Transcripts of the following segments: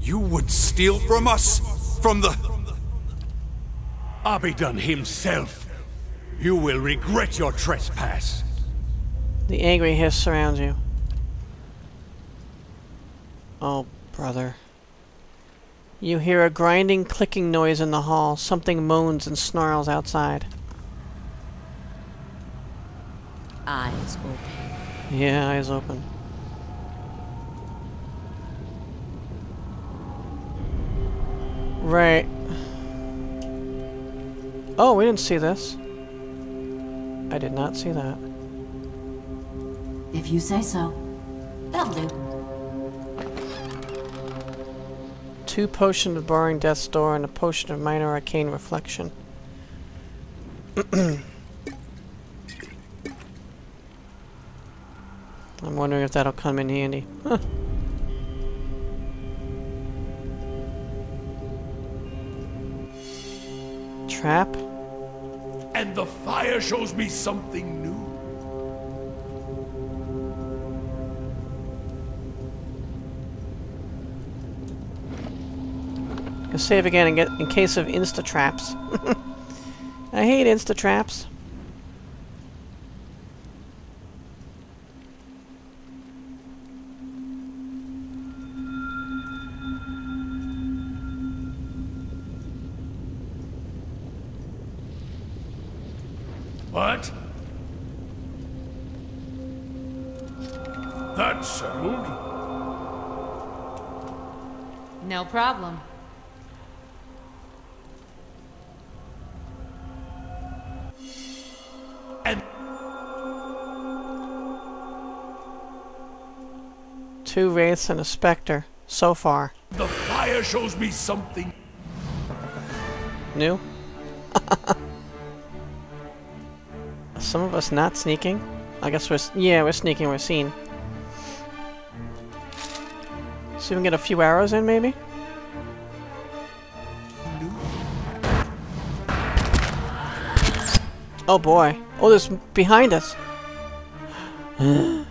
You would steal from us? From the... Obsidian himself. You will regret your trespass. The angry hiss surrounds you. Oh, brother. You hear a grinding, clicking noise in the hall. Something moans and snarls outside. Eyes open. Yeah, eyes open. Right. Oh, we didn't see this. I did not see that. If you say so. That'll do. 2 potions of Borrowing Death's Door and a potion of Minor Arcane Reflection. I'm wondering if that'll come in handy. Huh. Trap? And the fire shows me something new. I'll save again and get in case of insta-traps. I hate insta-traps. What? That's settled. No problem. And 2 wraiths and a specter so far. the fire shows me something. New? Some of us not sneaking? I guess we're sneaking, we're seen. See if we can get a few arrows in, maybe? Oh boy. Oh, there's behind us. Alright.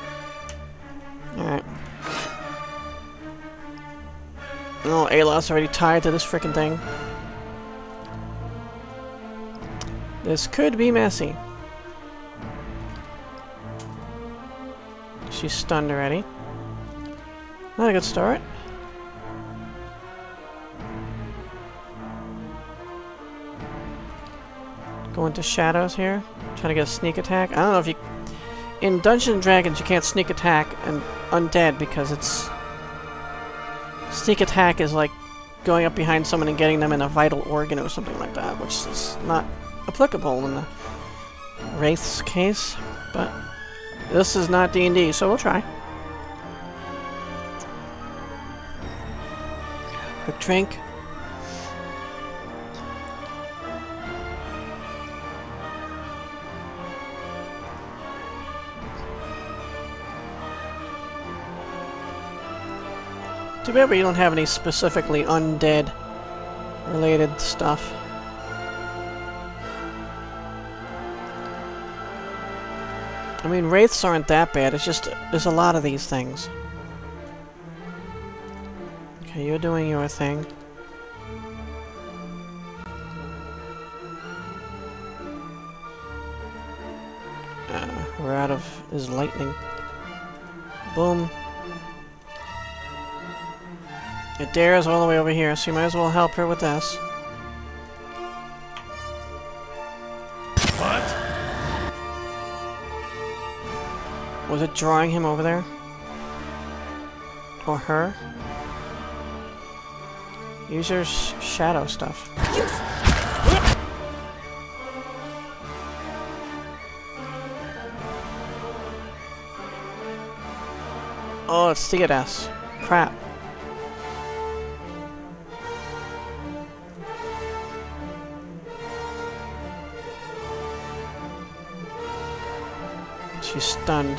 Oh, Ayla's already tied to this frickin' thing. This could be messy. She's stunned already. Not a good start. Go into shadows here. Trying to get a sneak attack. I don't know if you... In Dungeons and Dragons, you can't sneak attack and undead because it's... Sneak attack is like going up behind someone and getting them in a vital organ or something like that, which is not applicable in the Wraith's case, but this is not D&D, so we'll try. Quick drink. Too bad we don't have any specifically undead related stuff. I mean, wraiths aren't that bad, it's just there's a lot of these things. Okay, you're doing your thing. We're out of his lightning. Boom. Adaira's all the way over here, so you might as well help her with this. What? Was it drawing him over there? Or her? Use your shadow stuff. Oh, it's Theodas. Crap. She's stunned.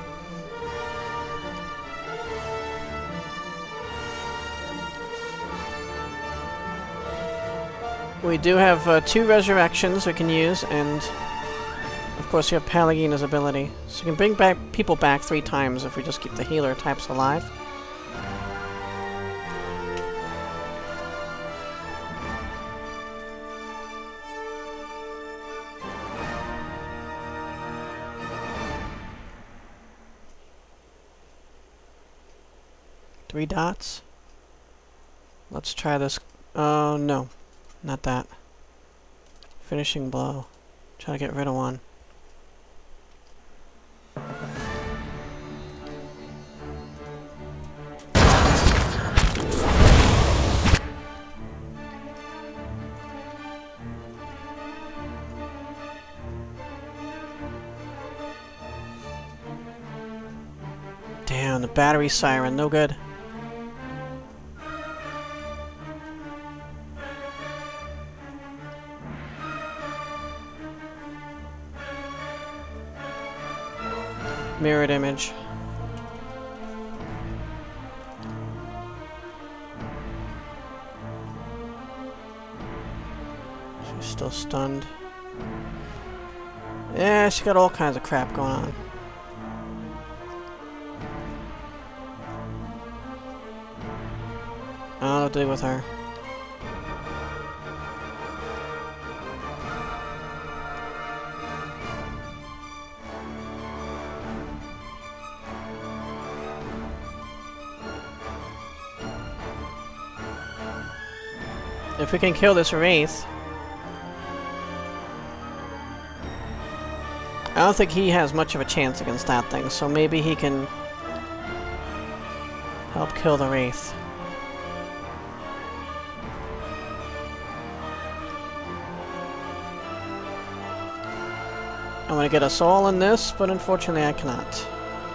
We do have 2 resurrections we can use, and of course you have Pallegina's ability. So you can bring people back 3 times if we just keep the healer types alive. 3 dots. Let's try this. Oh, no. Not that. Finishing blow. Try to get rid of one. Damn, the battery siren, no good. Mirrored image. She's still stunned. Yeah, she got all kinds of crap going on. I don't know what to do with her. If we can kill this Wraith... I don't think he has much of a chance against that thing, so maybe he can help kill the Wraith. I want to get us all in this, but unfortunately I cannot.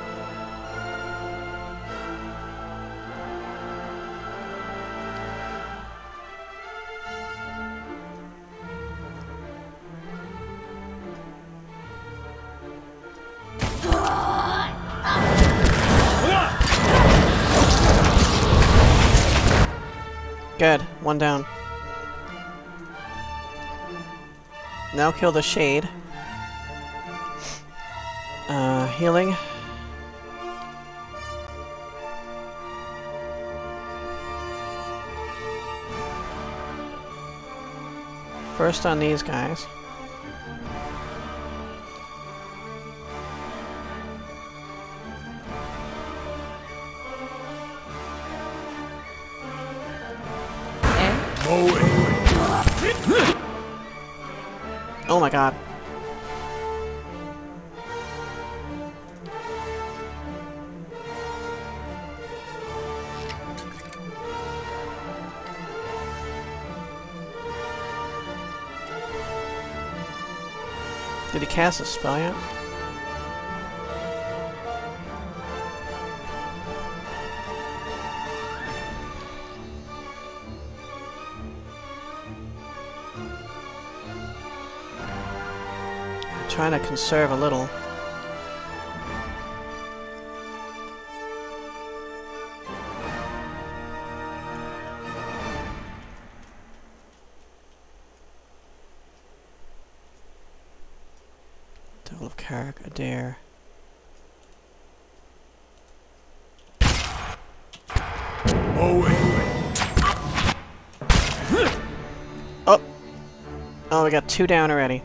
Good. One down. Now kill the Shade. Healing. First on these guys. Oh my god. Did he cast a spell yet? Trying to conserve a little. Devil of Carrick, Adair. Oh! Oh, we got 2 down already.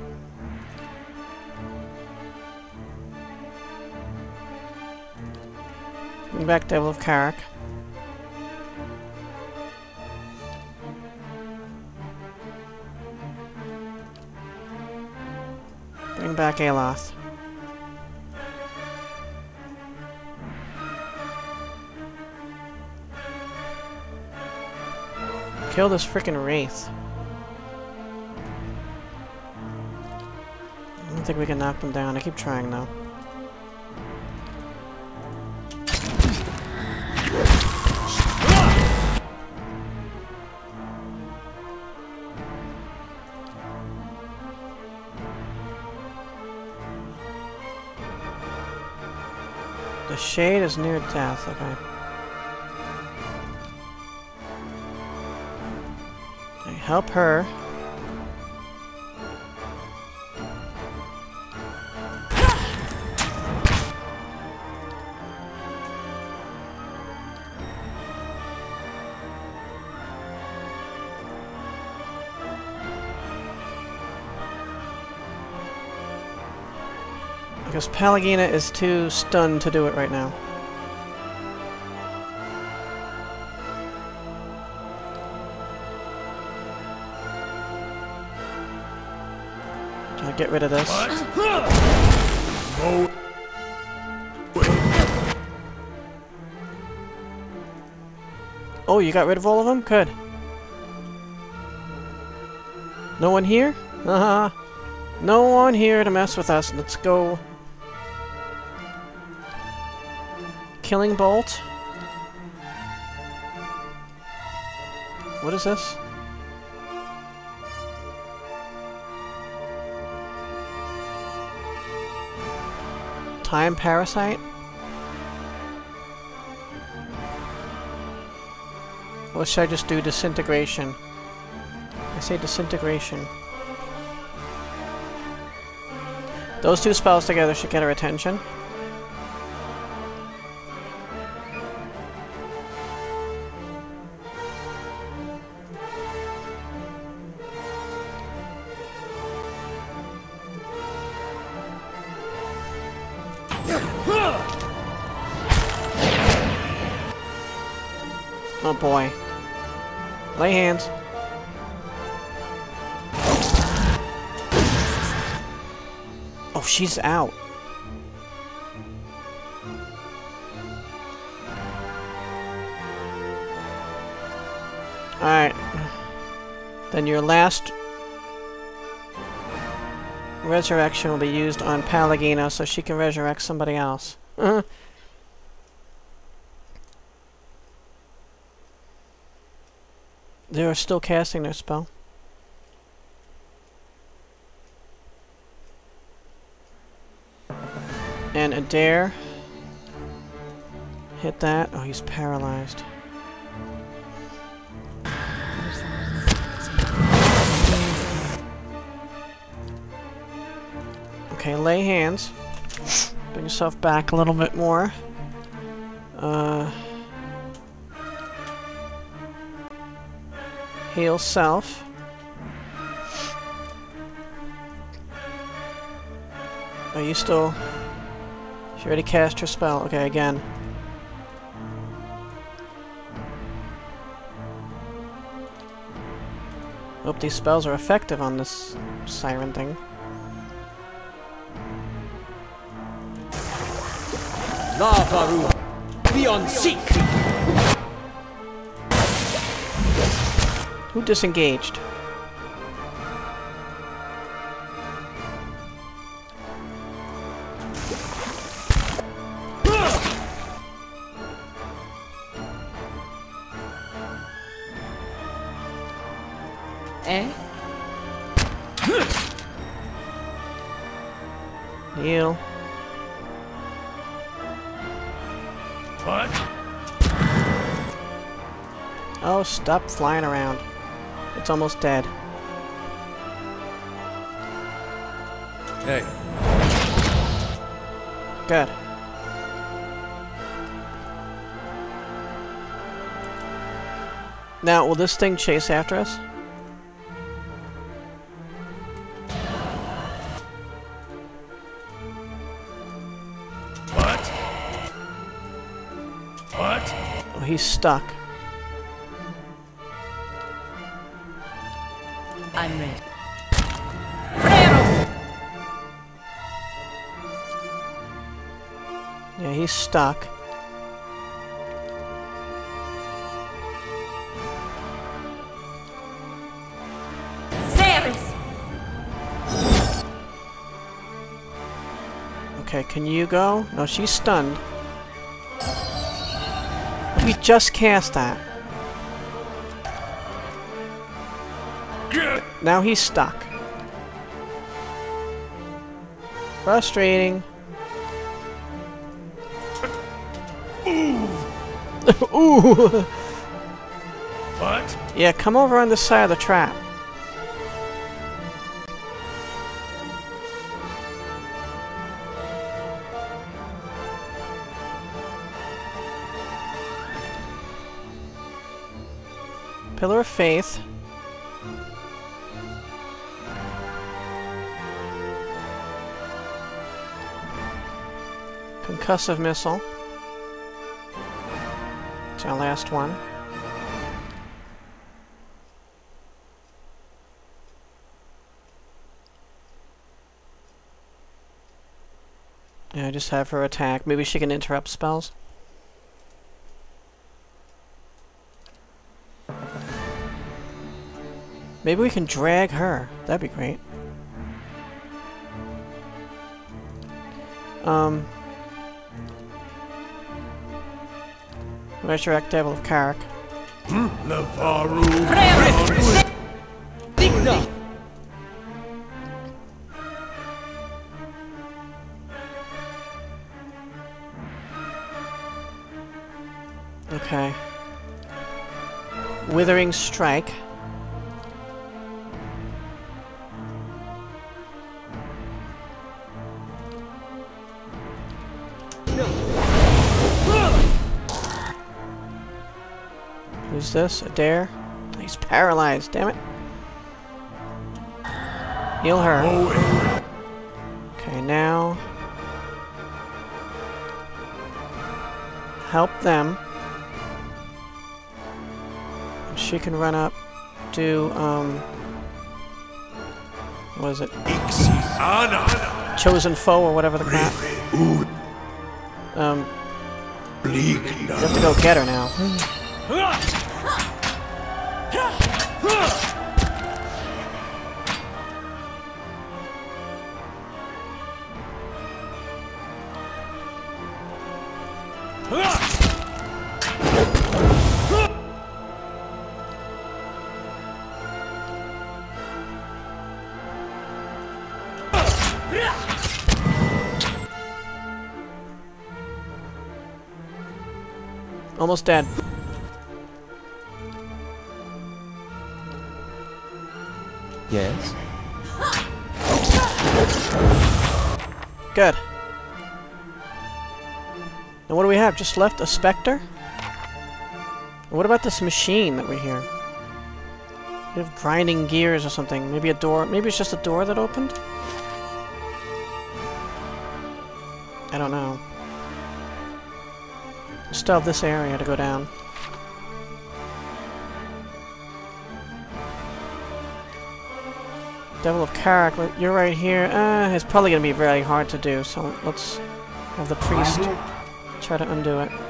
Bring back Devil of Carrick. Bring back Aloth. Kill this frickin' Wraith. I don't think we can knock them down. I keep trying though. The Shade is near death, okay. Okay, help her. Because Pallegina is too stunned to do it right now. Get rid of this. Oh, you got rid of all of them? Good. No one here? Uh-huh. No one here to mess with us. Let's go. Killing bolt. What is this? Time parasite? Or should I just do disintegration? I say disintegration. Those two spells together should get her attention. Oh boy. Lay hands. Oh, she's out. Alright. Then your last resurrection will be used on Pallegina so she can resurrect somebody else. They are still casting their spell. And Adair. Hit that. Oh, he's paralyzed. Okay, lay hands. Bring yourself back a little bit more. Heal self. Are you still... She already cast her spell. Okay, again. Hope these spells are effective on this siren thing. Lavaru, beyond seek. Who disengaged? Eh? Heal. What? Oh, stop flying around. It's almost dead. Hey. Good. Now, will this thing chase after us? What? What? Oh, he's stuck. I'm ready. Yeah, he's stuck. Okay, can you go? No, she's stunned. We just cast that. Now he's stuck. Frustrating. Ooh! What? Yeah, come over on the side of the trap. Pillar of Faith. Concussive Missile. It's our last one. Yeah, just have her attack. Maybe she can interrupt spells. Maybe we can drag her. That'd be great. Resurrect Devil of Carrick. Digna! Okay. Withering Strike. Who's this? Adair? He's paralyzed, damn it. Heal her. Okay, now... help them. She can run up, do, what is it? Chosen Foe, or whatever the crap. You have to go get her now. Almost dead. Yes? Good. Now what do we have? Just left a specter? What about this machine that we hear? We have grinding gears or something. Maybe a door. Maybe it's just a door that opened? I don't know. Still have this area to go down. Devil of Carrick, you're right here. It's probably going to be very hard to do, so let's have the priest try to undo it.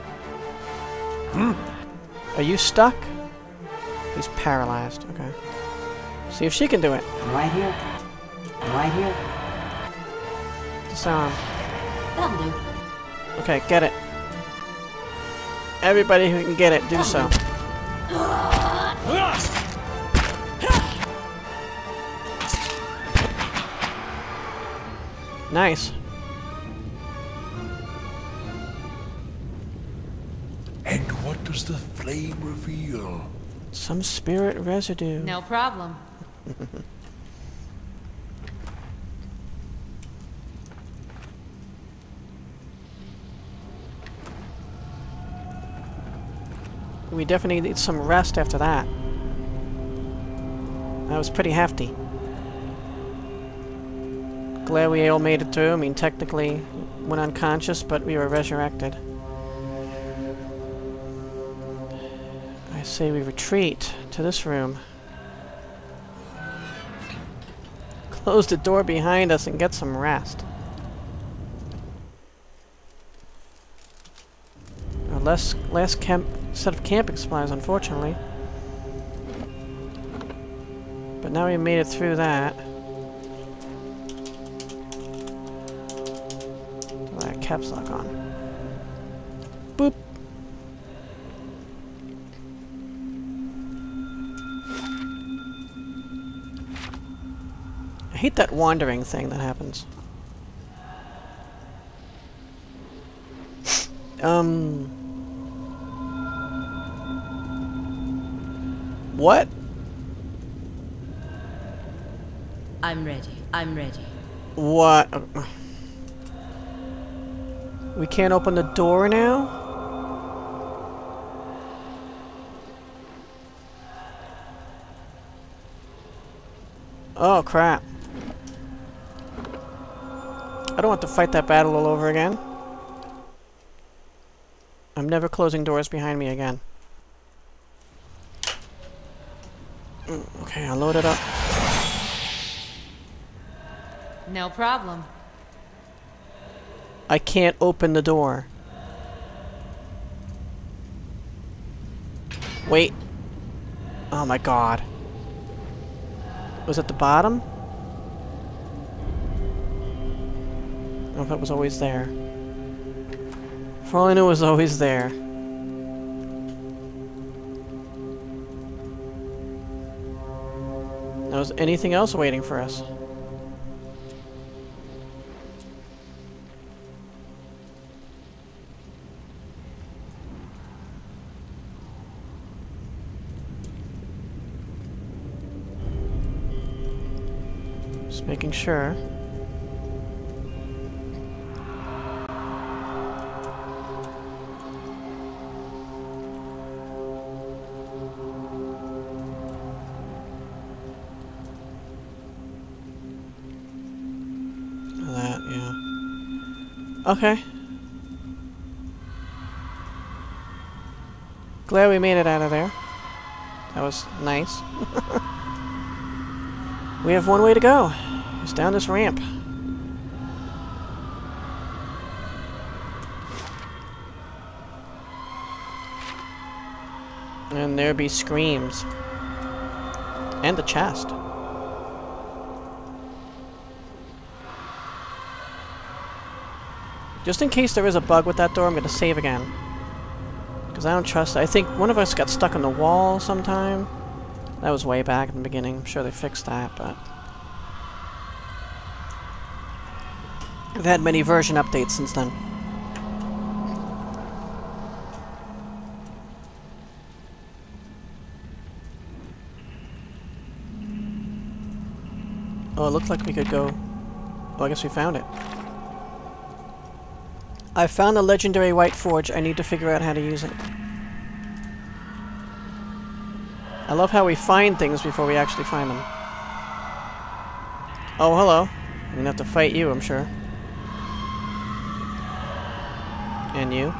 Are you stuck? He's paralyzed. Okay. See if she can do it. Right here. Right here. Disarm. That'll do. Okay, get it. Everybody who can get it, do so. Nice. And what does the flame reveal? Some spirit residue. No problem. We definitely need some rest after that. That was pretty hefty. Glad we all made it through. I mean, technically went unconscious, but we were resurrected. I say we retreat to this room. Close the door behind us and get some rest. Our last set of camping supplies, unfortunately. But now we made it through that. Alright, caps lock on. Boop! I hate that wandering thing that happens. What? I'm ready. I'm ready. What? We can't open the door now? Oh, crap. I don't want to fight that battle all over again. I'm never closing doors behind me again. Okay, I'll load it up. No problem. I can't open the door. Wait. Oh my god. Was it the bottom? I don't know if it was always there. For all I knew, it was always there. Now, is anything else waiting for us? Just making sure. That, yeah. Okay. Glad we made it out of there. That was nice. We have one way to go. It's down this ramp. And there be screams. And the chest. Just in case there is a bug with that door, I'm going to save again. Because I don't trust it. I think one of us got stuck on the wall sometime. That was way back in the beginning. I'm sure they fixed that, but... I've had many version updates since then. Oh, it looked like we could go... Oh, I guess we found it. I found the legendary White Forge. I need to figure out how to use it. I love how we find things before we actually find them. Oh, hello. I'm gonna have to fight you, I'm sure. And you.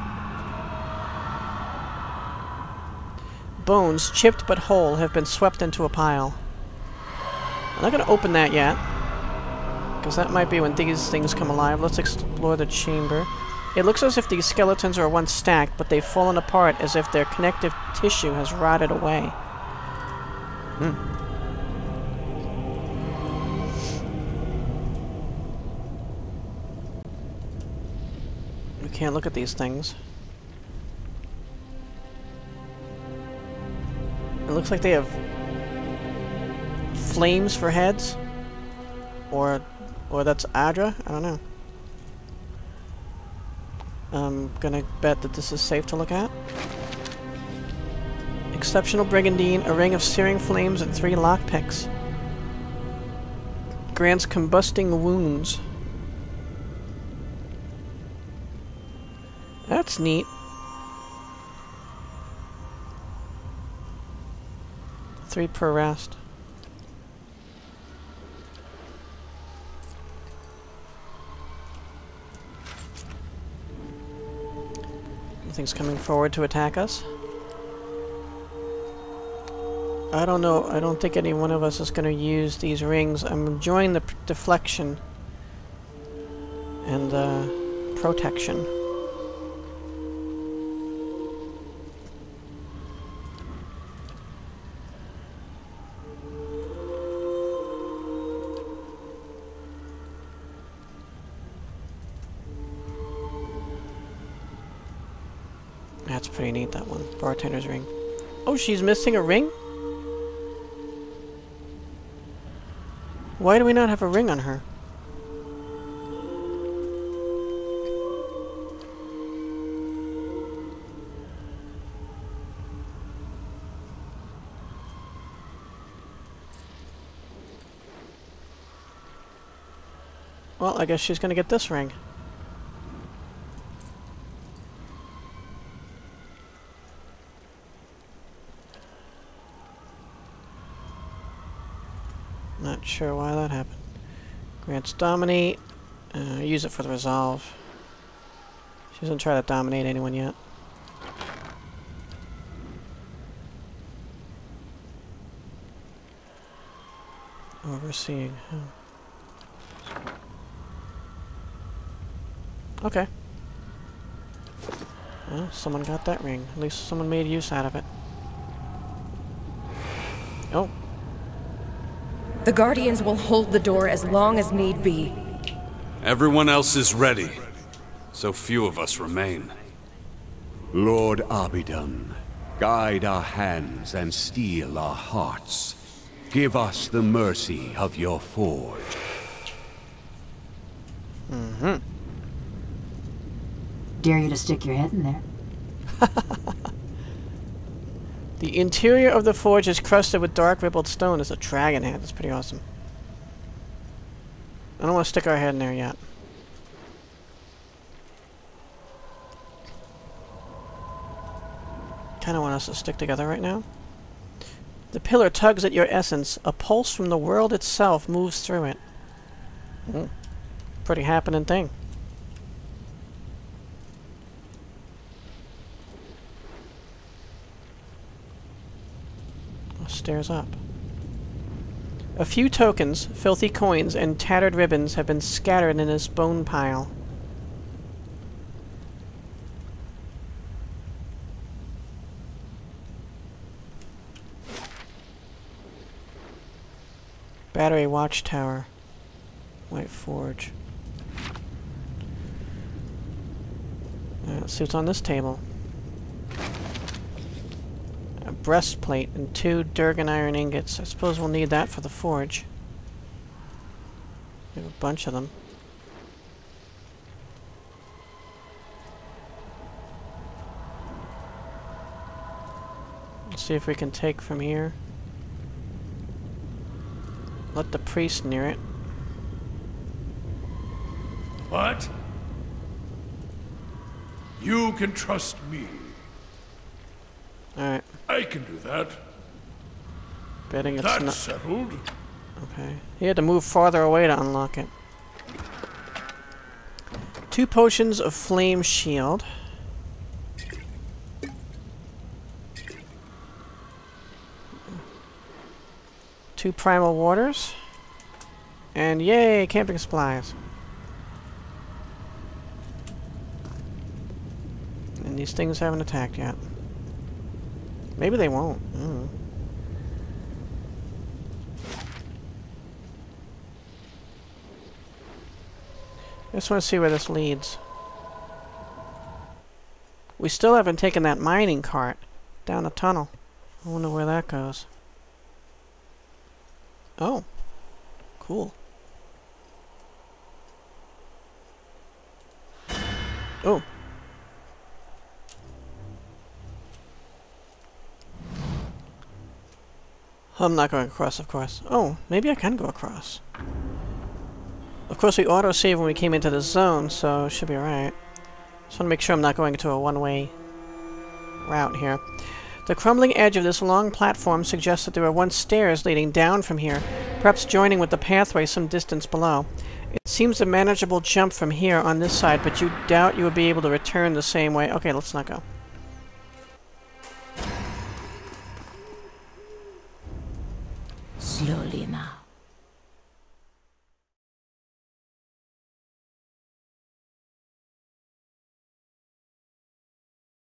Bones, chipped but whole, have been swept into a pile. I'm not gonna open that yet. Because that might be when these things come alive. Let's explore the chamber. It looks as if these skeletons are once stacked, but they've fallen apart as if their connective tissue has rotted away. We can't look at these things. It looks like they have flames for heads. Or that's Adra? I don't know. I'm gonna bet that this is safe to look at. Exceptional Brigandine, a ring of searing flames and 3 lockpicks. Grants combusting wounds. That's neat. 3 per rest. Nothing's coming forward to attack us. I don't know. I don't think any one of us is going to use these rings. I'm enjoying the deflection and the protection. That's pretty neat, that one. Bartender's ring. Oh, she's missing a ring? Why do we not have a ring on her? Well, I guess she's gonna get this ring. Not sure why that happened. Grants dominate. Use it for the resolve. She doesn't try to dominate anyone yet. Overseeing. Okay. Well, someone got that ring. At least someone made use out of it. Oh. The Guardians will hold the door as long as need be. Everyone else is ready. So few of us remain. Lord Obsidian, guide our hands and steel our hearts. Give us the mercy of your forge. Mm-hmm. Dare you to stick your head in there. The interior of the forge is crusted with dark rippled stone. It's a dragon head. That's pretty awesome. I don't want to stick our head in there yet. Kind of want us to stick together right now. The pillar tugs at your essence. A pulse from the world itself moves through it. Pretty happening thing. Stairs up. A few tokens, filthy coins, and tattered ribbons have been scattered in this bone pile. Battery watchtower. White forge. Let's see what's on this table. A breastplate and 2 Durgan iron ingots. I suppose we'll need that for the forge. We have a bunch of them. Let's see if we can take from here. Let the priest near it. What? You can trust me. Alright. I can do that. Betting it's That's not. settled. Okay. He had to move farther away to unlock it. 2 potions of flame shield. Two primal waters. And yay, camping supplies. And these things haven't attacked yet. Maybe they won't. I don't know. I just want to see where this leads. We still haven't taken that mining cart down a tunnel. I wonder where that goes. Oh. Cool. Oh. I'm not going across, of course. Oh, maybe I can go across. Of course, we auto-saved when we came into the zone, so it should be alright. Just want to make sure I'm not going into a one-way route here. The crumbling edge of this long platform suggests that there were once stairs leading down from here, perhaps joining with the pathway some distance below. It seems a manageable jump from here on this side, but you doubt you will be able to return the same way. Okay, let's not go. Slowly now.